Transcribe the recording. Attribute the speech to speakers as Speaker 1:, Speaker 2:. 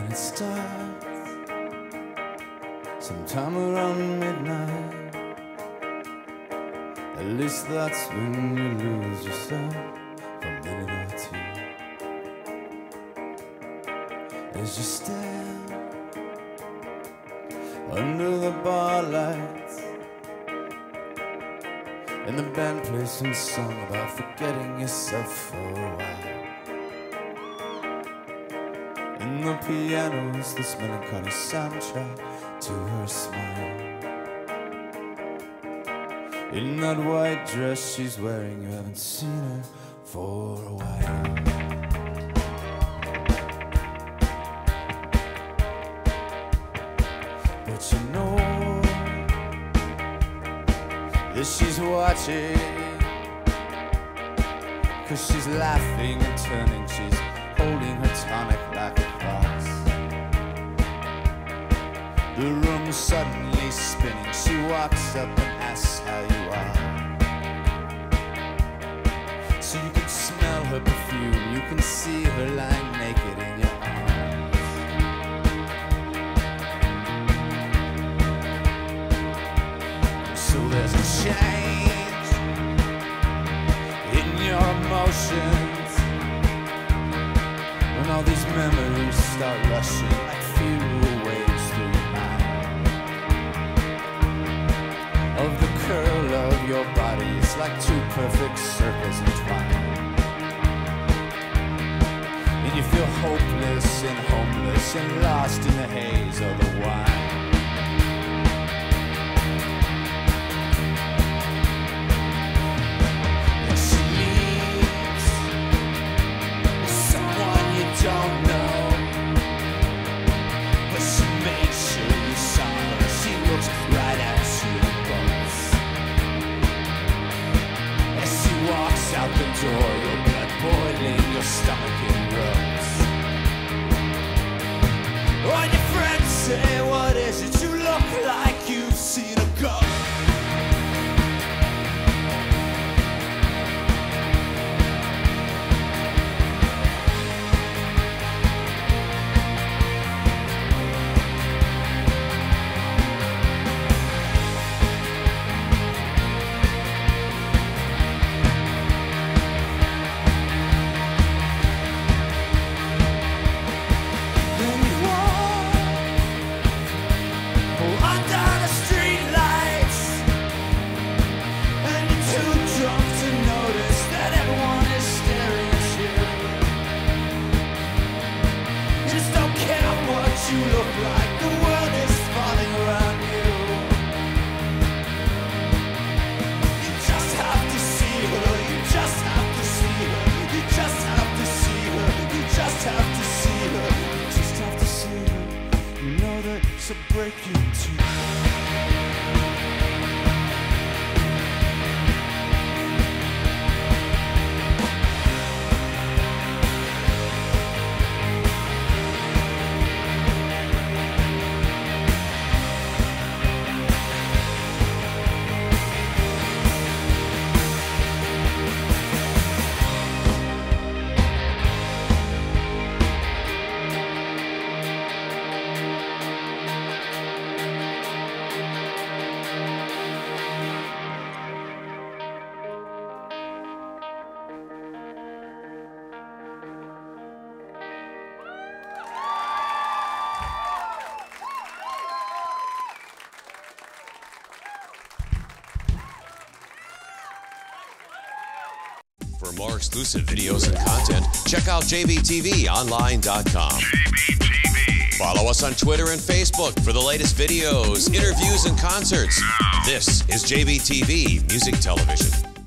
Speaker 1: it starts sometime around midnight. At least that's when you lose yourself for a minute or two. As you stand under the bar lights and the band plays some song about forgetting yourself for a while. And the piano is this melancholy soundtrack to her smile. In that white dress she's wearing, you haven't seen her for a while. But you know that she's watching, 'cause she's laughing and turning, she's holding her tonic like a cross. The room's suddenly spinning, she walks up and asks how you are. So you can smell her perfume, you can see her lying naked in your arms. So there's a change in your emotions when all these memories start rushing like fuel waves through your mind. Of the curl of your body, it's like two perfect circles entwined. And you feel hopeless and homeless and lost in the haze of the wine. And she leaves with someone you don't know, but she makes sure you saw her. She looks right at you both. As she walks out the door, your blood boiling, your stomach in ropes. When your friends say, what is it? You look like you've seen a ghost. You look like the world is falling around you. You just have to see her, you just have to see her, you just have to see her, you just have to see her, you just have to see her. You know that she'll break you in two.
Speaker 2: For more exclusive videos and content, check out JBTVOnline.com.
Speaker 3: JBTV.
Speaker 2: Follow us on Twitter and Facebook for the latest videos, interviews, and concerts. This is JBTV Music Television.